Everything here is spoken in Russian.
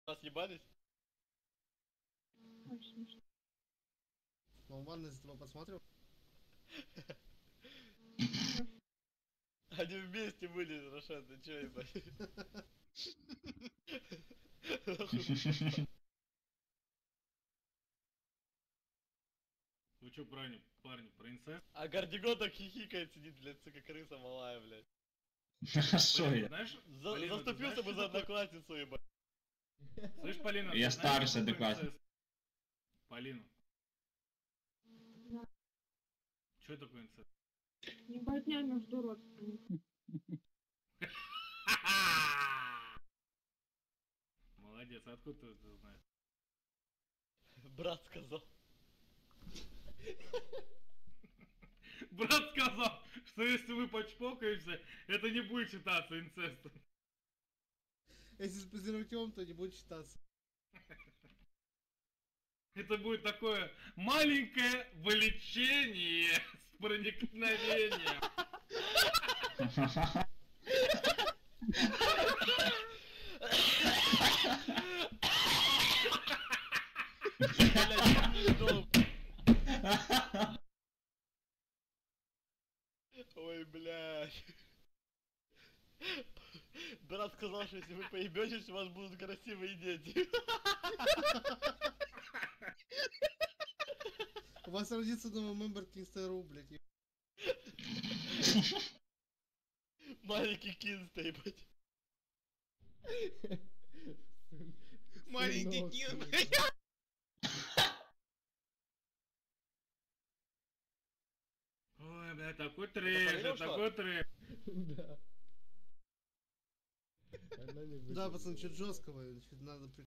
Съебались? Очень смешно. Он ванной за тобой посмотрел? Они вместе были, Рошан, ты чё, ебать? Вы чё, парни, про инцест? А Гордиго так хихикает, сидит, блядь, сука, крыса малая, блядь. Хорошо Полина, я. знаешь, За- Полина, ты Заступился знаешь, бы что за такое- одноклассницу, ебать. Слышь, Полина, Я ты знаешь, старше что такое адекватно. инцест? Полина, Да. что такое инцест? Ебатня между родственниками. Молодец, а откуда ты это знаешь? Брат сказал. Брат сказал, что если вы почпокаемся, это не будет считаться инцестом. Если с презервативом, то не будет считаться. Это будет такое маленькое влечение с проникновением. Блядь, пиздол. Ой, блядь. Брат сказал, что если вы поебетесь, у вас будут красивые дети. У вас родится новый мембер Кинстер.ру, блядь. Маленький Кинста, ебать. Маленький Кин, Ой, бля, такой трэш, Полина ушла? такой трэш. Да. Да, пацан, что-то жесткого, надо